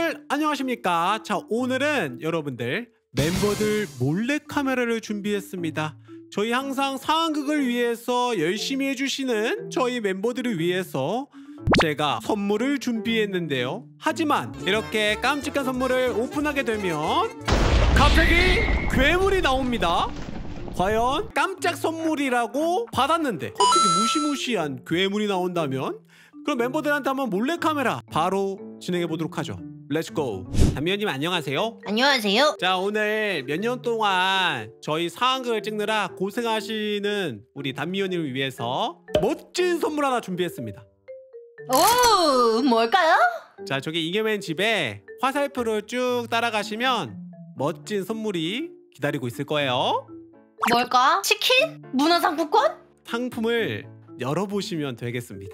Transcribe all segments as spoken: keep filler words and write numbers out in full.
여러분들 안녕하십니까. 자, 오늘은 여러분들 멤버들 몰래카메라를 준비했습니다. 저희 항상 상황극을 위해서 열심히 해주시는 저희 멤버들을 위해서 제가 선물을 준비했는데요. 하지만 이렇게 깜찍한 선물을 오픈하게 되면 갑자기 괴물이 나옵니다. 과연 깜짝 선물이라고 받았는데 어떻게 무시무시한 괴물이 나온다면? 그럼 멤버들한테 한번 몰래카메라 바로 진행해보도록 하죠. 렛츠고. 담미연님 안녕하세요. 안녕하세요. 자, 오늘 몇 년 동안 저희 상황극을 찍느라 고생하시는 우리 담미연님을 위해서 멋진 선물 하나 준비했습니다. 오, 뭘까요? 자, 저기 이겨맨 집에 화살표를 쭉 따라가시면 멋진 선물이 기다리고 있을 거예요. 뭘까? 치킨? 문화상품권? 상품을 열어보시면 되겠습니다.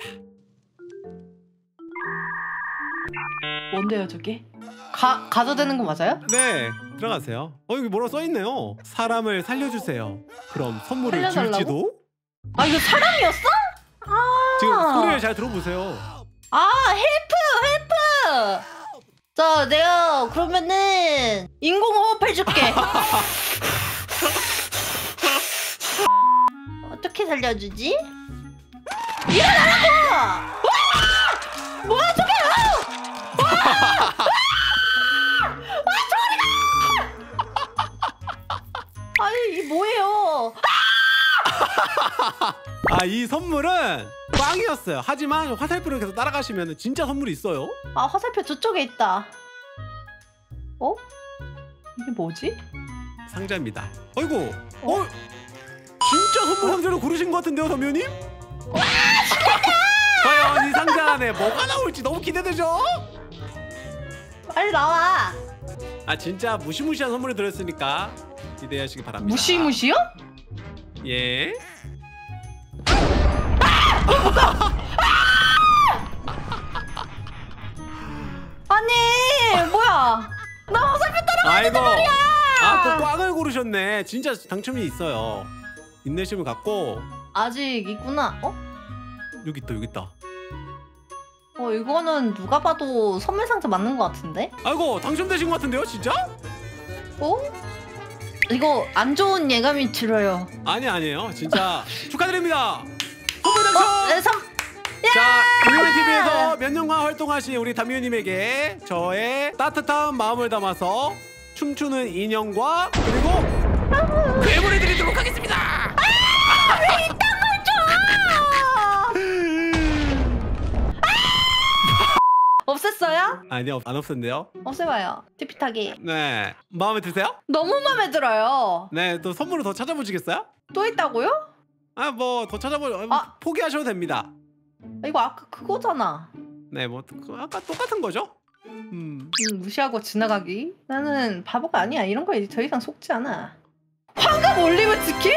뭔데요 저게? 가, 가도 되는 거 맞아요? 네, 들어가세요. 어, 여기 뭐라고 써있네요. 사람을 살려주세요. 그럼 선물을 살려달라고? 줄지도? 아, 이거 사람이었어? 아, 지금 소리를 잘 들어보세요. 아, 헬프! 헬프! 자, 내가 그러면은 인공호흡 해줄게. 어떻게 살려주지? 일어나라고! 와! 뭐야 저게! 와! 와! 와, 저리가! 아니, 이 뭐예요? 아, 이 선물은 꽝이었어요. 하지만 화살표를 계속 따라가시면 진짜 선물이 있어요. 아, 화살표 저쪽에 있다. 어? 이게 뭐지? 상자입니다. 어이구, 어? 어? 진짜 선물 상자를 고르신 것 같은데요, 담면님? 와, 신난다! 과연 이 상자 안에 뭐가 나올지 너무 기대되죠? 빨리 나와. 아, 진짜 무시무시한 선물을 드렸으니까 기대하시기 바랍니다. 무시무시요? 예. 아니, 뭐야? 나 화살표 따라가는데 말이야. 아, 또 꽝을 고르셨네. 진짜 당첨이 있어요. 인내심을 갖고. 아직 있구나. 어? 여기 있다, 여기 있다. 어, 이거는 누가 봐도 선물 상자 맞는 것 같은데? 아이고, 당첨되신 것 같은데요, 진짜? 어? 이거 안 좋은 예감이 들어요. 아니, 아니에요. 진짜 축하드립니다. 선물 당첨! 어? 네, 삼... 자, 이겨맨티비에서 몇 년간 활동하신 우리 담미연님에게 저의 따뜻한 마음을 담아서 춤추는 인형과 그리고 괴물을 드리도록 하겠습니다. 아! 왜 이딴 걸 줘! 아! 없앴어요? 아니요, 안 없었는데요. 없애봐요. 티피타기. 네, 마음에 드세요? 너무 마음에 들어요. 네, 또 선물을 더 찾아보시겠어요? 또 있다고요? 아, 뭐 더 찾아보. 아. 포기하셔도 됩니다. 이거 아까 그거잖아. 네, 뭐 그, 아까 똑같은 거죠? 음. 음, 무시하고 지나가기. 나는 바보가 아니야. 이런 거에 더 이상 속지 않아. 황금 올리브 치킨?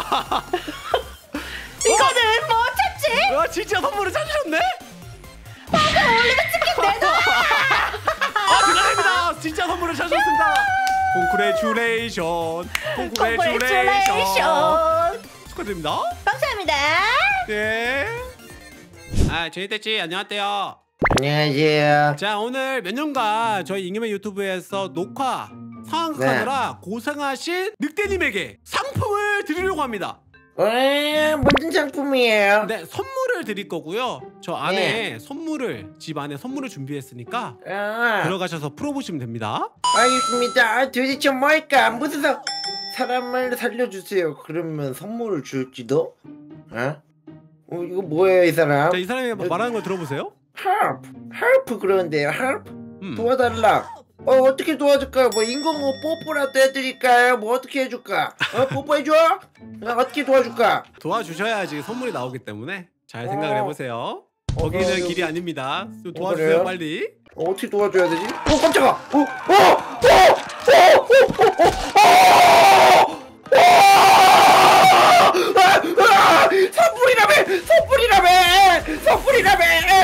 이거는 뭐 찾지? 와, 진짜 선물을 찾으셨네? 황금 올리브 치킨 내놔! 아, 축하드립니다. 진짜 선물을 찾으셨습니다. 콩그레츄레이션. 콩그레츄레이션. 콩그레츄레이션. 축하드립니다. 감사합니다. 예. 아, 제이대치 안녕하세요. 안녕하세요. 자, 오늘 몇 년간 저희 잉여맨 유튜브에서 녹화 상황극하느라 고생하신 늑대님에게 상품을 드리려고 합니다. 에, 무슨 상품이에요? 네, 선물을 드릴 거고요. 저 안에 선물을, 집 안에 선물을 준비했으니까 아, 들어가셔서 풀어보시면 됩니다. 알겠습니다. 아, 도대체 뭘까? 무슨 사, 사람을 살려주세요. 그러면 선물을 줄지도? 어? 어, 이거 뭐예요, 이 사람? 자, 이 사람이 말하는 거 들어보세요. 헬프, 헬프 그러는데요. 헬프? 음. 도와달라. 어, 어떻게 도와줄까요? 뭐 인공호흡 뽀뽀라도 해드릴까요? 뭐 어떻게 해줄까? 어, 뽀뽀해줘? 어, 어떻게 도와줄까? 도와주셔야지 선물이 나오기 때문에 잘 생각을 어. 해보세요. 어, 거기는 어, 길이 어, 아닙니다. 좀 어, 도와주세요, 그래요? 빨리. 어, 어떻게 도와줘야 되지? 어, 깜짝아! 어, 어, 어, 어, 어, 어, 어, 어! 선불이라며! 선불이라며! 선불이라며!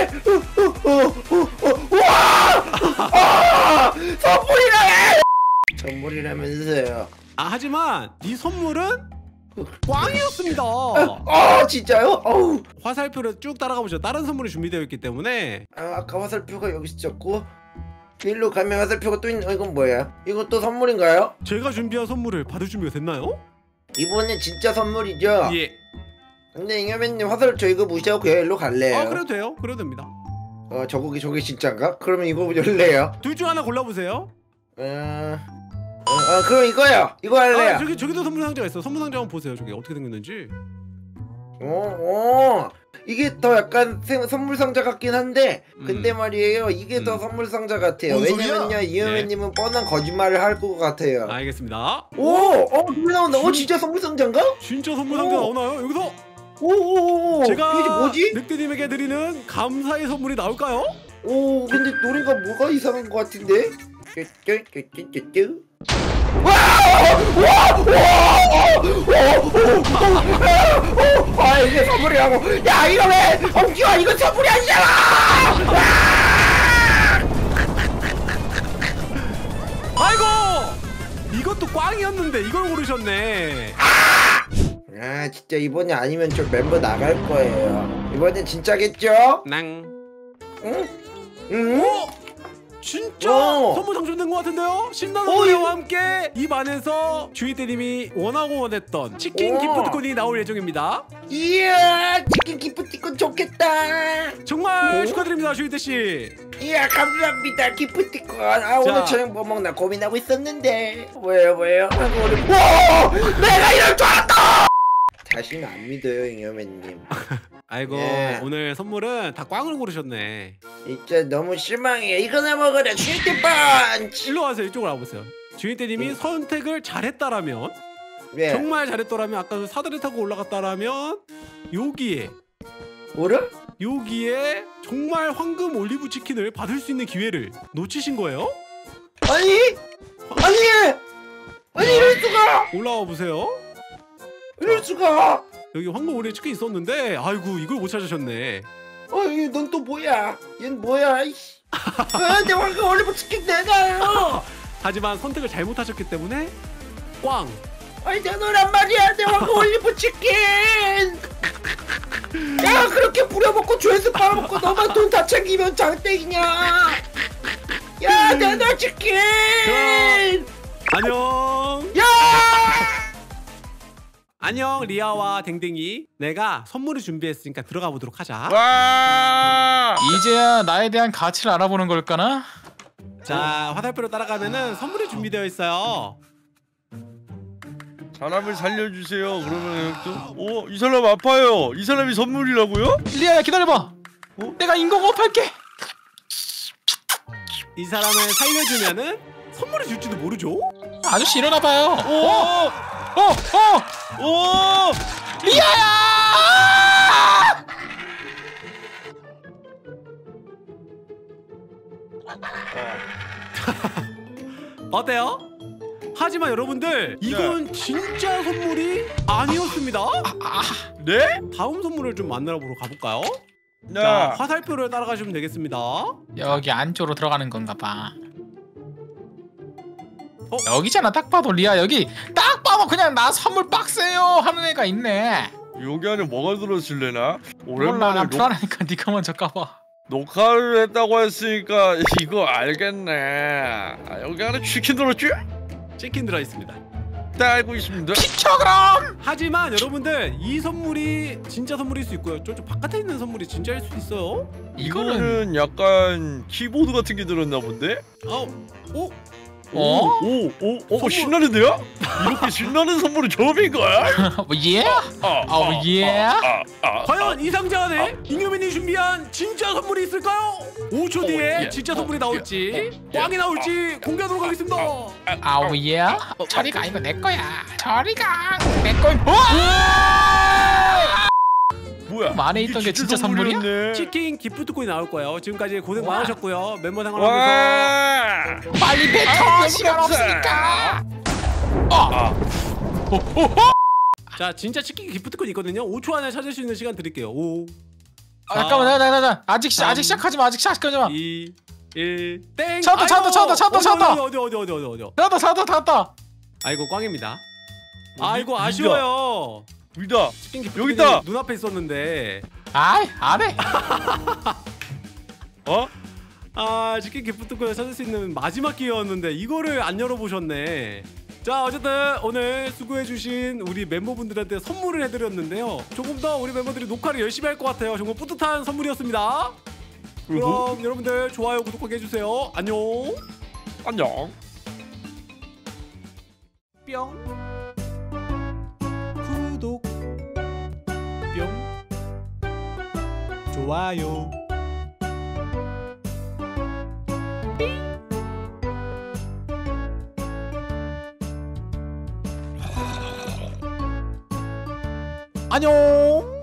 와! 선불이라며! 선불이라면서요. 아, 하지만 이 선물은 꽝이었습니다. 아, 진짜요? 어우. 화살표를 쭉 따라가 보죠. 다른 선물이 준비되어 있기 때문에. 아, 아까 화살표가 여기 있었고 일로 가면 화살표가 또 있는. 어, 이건 뭐야? 이건 또 선물인가요? 제가 준비한 선물을 받을 준비가 됐나요? 이번엔 진짜 선물이죠? 예. 근데 잉여맨님 화살 저 이거 무시하고 그냥 일로 갈래요. 아 그래도 돼요. 그래도 됩니다. 어 저거 저게 진짜인가? 그러면 이거 열래요. 둘 중 하나 골라보세요. 어... 어, 어 그럼 이거요. 이거 할래요. 아 저기 저기도 선물 상자가 있어. 선물 상자 한번 보세요. 저기 어떻게 생겼는지. 어, 어, 이게 더 약간 세, 선물 상자 같긴 한데, 근데 음. 말이에요, 이게 음. 더 선물 상자 같아요. 뭔 소리야? 왜냐면요, 이현우님은 뻔한 거짓말을 할 것 같아요. 알겠습니다. 오, 어, 누구 나온다. 어, 진짜 선물 상자인가? 진짜 선물 상자 오. 나오나요? 여기서 오, 오, 오, 제가 이게 뭐지? 늑대님에게 드리는 감사의 선물이 나올까요? 오, 근데 노래가 뭐가 이상한 것 같은데? 쭈쭈쭈쭈쭈쭈. 와! 와! 와! 아 이게 선물이라고. 야 이거 왜 엉키와 이거 선물이 아니잖아. 아이고! 이것도 꽝이었는데 이걸 고르셨네. 아 진짜 이번이 아니면 저 멤버 나갈 거예요. 이번엔 진짜겠죠? 낭. 응? 응? 오! 진짜 오! 선물 당첨된 것 같은데요? 신나는 오, 노래와 이- 함께 입 안에서 주희대님이 원하고 원했던 치킨 오! 기프트콘이 나올 예정입니다. 이야 치킨 기프티콘 좋겠다. 정말 오? 축하드립니다, 주희대씨. 이야 감사합니다 기프티콘. 아 오늘 저녁 뭐 먹나 고민하고 있었는데. 뭐예요 뭐예요? 아이고, 우리- 와! 내가 이럴 줄 알았다. 다시는 안 믿어요 잉여맨님. 아이고 예. 오늘 선물은 다 꽝을 고르셨네. 진짜 너무 실망해. 이거나 먹어라 슈트 펀치. 일로 와세요. 이쪽으로 와보세요. 주희대님이 응. 선택을 잘했다라면 네. 정말 잘했더라면 아까 그 사다리 타고 올라갔다라면 여기에 뭐라? 여기에 정말 황금 올리브 치킨을 받을 수 있는 기회를 놓치신 거예요? 아니 아니 아니 이럴 수가. 올라와 보세요. 이럴 수가. 여기 황금 올리브 치킨 있었는데 아이고 이걸 못 찾으셨네. 어이 넌 또 뭐야? 얜 뭐야? 이씨. 아, 내 황금 올리브 치킨 내가요. 하지만 선택을 잘못하셨기 때문에 꽝. 아니 내 노란 말이야. 내 황금 올리브 치킨. 야 그렇게 부려먹고 조회수 빨아먹고 너만 돈 다 챙기면 장땡이냐. 야 내 노란 치킨. 안녕. 야. 안녕 리아와 댕댕이. 내가 선물을 준비했으니까 들어가 보도록 하자. 와! 이제야 나에 대한 가치를 알아보는 걸까나? 자 화살표로 따라가면은 선물이 준비되어 있어요. 사람을 살려주세요. 그러면 또, 어, 이 사람 아파요. 이 사람이 선물이라고요? 리아야 기다려봐. 어? 내가 인공호흡 할게. 이 사람을 살려주면은 선물을 줄지도 모르죠. 아저씨 일어나봐요. 오! 어! 어! 오! 리아야! 어때요? 하지만 여러분들 이건 진짜 선물이 아니었습니다. 네? 다음 선물을 좀 만나러 보러 가볼까요? 네. 자 화살표를 따라가시면 되겠습니다. 여기 안쪽으로 들어가는 건가 봐. 어? 여기잖아. 딱 봐도 리아 여기 딱 봐도 그냥 나 선물 박스예요 하는 애가 있네. 여기 안에 뭐가 들었을래나? 몰라 오랜만에 난 녹, 불안하니까 네가 먼저 까봐. 녹화를 했다고 했으니까 이거 알겠네. 아, 여기 안에 치킨 들었지? 치킨 들어있습니다. 다 알고 있습니다. 비켜 그럼. 하지만 여러분들 이 선물이 진짜 선물일 수 있고요. 저쪽 바깥에 있는 선물이 진짜일 수 있어요. 이거는 이거는 약간 키보드 같은 게 들었나 본데? 아, 오, 어? 오, 오, 오, 선물. 신나는데요? 이렇게 신나는 선물은 처음인걸? 뭐 예? 아, 어, 예? 아, 아, 과연 이 상자 안에 잉여맨이 준비한 진짜 선물이 있을까요? 오 초 뒤에 어, 예. 진짜 선물이 어, 나올지 예. 꽝이 나올지 공개하도록 하겠습니다. 아우 예? 저리가 이거 내 거야. 저리가 내 거야. 어! 뭐야? 그럼 안에 이게 있던 게 진짜 선물이야? 선물이었네. 치킨 기프트콘이 나올 거예요. 지금까지 고생 와. 많으셨고요. 멤버 생활하면서 와! 빨리 뱉어. 아, 시간 너무 없으니까. 어. 아, 자 진짜 치킨 기프트콘 있거든요. 오 초 안에 찾을 수 있는 시간 드릴게요. 오, 아, 잠깐만, 나, 나, 나, 나. 아직 시, 삼, 아직 시작하지 마. 아직 시작하지 마. 이, 일, 땡. 찾았다, 찾았다, 찾았다, 찾았다, 어디, 찾았다. 어디 어디 어디 어디 어디 어디. 찾았다, 찾았다, 찾았다. 아이고 꽝입니다. 어, 아이고 미- 아쉬워요. 위다. 치킨 여기 기프트콘이 있다. 눈앞에 있었는데. 아이, 안 해. 어? 아 치킨 기프트콘을 찾을 수 있는 마지막 기회였는데 이거를 안 열어보셨네. 자 어쨌든 오늘 수고해주신 우리 멤버분들한테 선물을 해드렸는데요. 조금 더 우리 멤버들이 녹화를 열심히 할 것 같아요. 정말 뿌듯한 선물이었습니다. 그럼 여러분들 좋아요 구독하게 해주세요. 안녕. 안녕. 뿅 구독 뿅 좋아요 안녕.